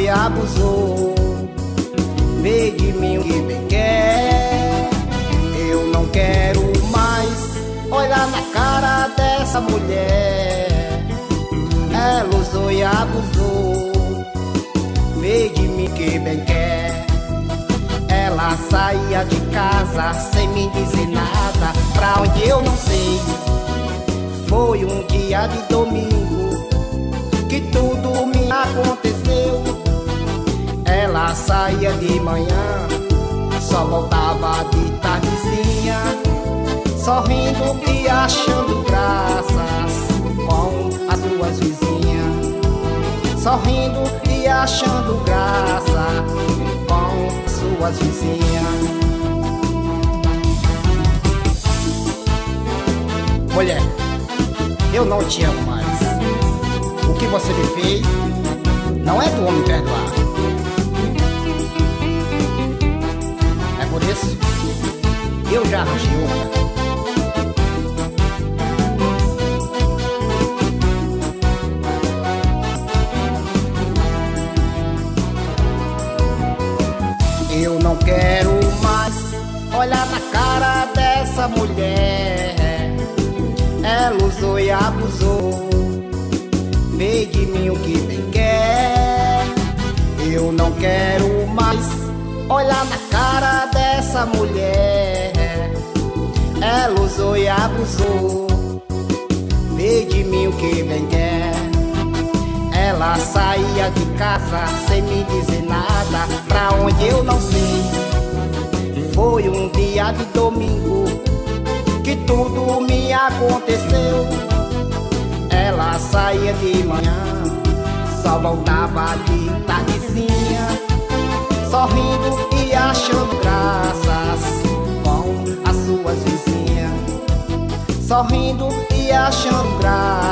e abusou. Vê de mim o que bem quer. Eu não quero mais olhar na cara dessa mulher. Ela usou e abusou. Vê de mim o que bem quer. Ela saía de casa sem me dizer nada, pra onde eu não sei. Foi um dia de domingo que tudo me aconteceu. Ela saía de manhã, só voltava de tardezinha, sorrindo e achando graças com as suas vizinhas. Sorrindo e achando graça com suas vizinhas. Mulher, eu não te amo mais. O que você me fez não é do homem perdoar. É por isso eu já arranjei outra. Eu não quero mais olhar na cara dessa mulher. Ela usou e abusou. Vê de mim o que bem quer. Eu não quero mais olhar na cara dessa mulher. Ela usou e abusou. Vê de mim o que bem quer. Ela saía de casa sem me dizer nada, pra onde eu não sei. Foi um dia de domingo que tudo me aconteceu. Ela saía de manhã, só voltava de tardezinha, sorrindo e achando graças com as suas vizinhas. Sorrindo e achando graças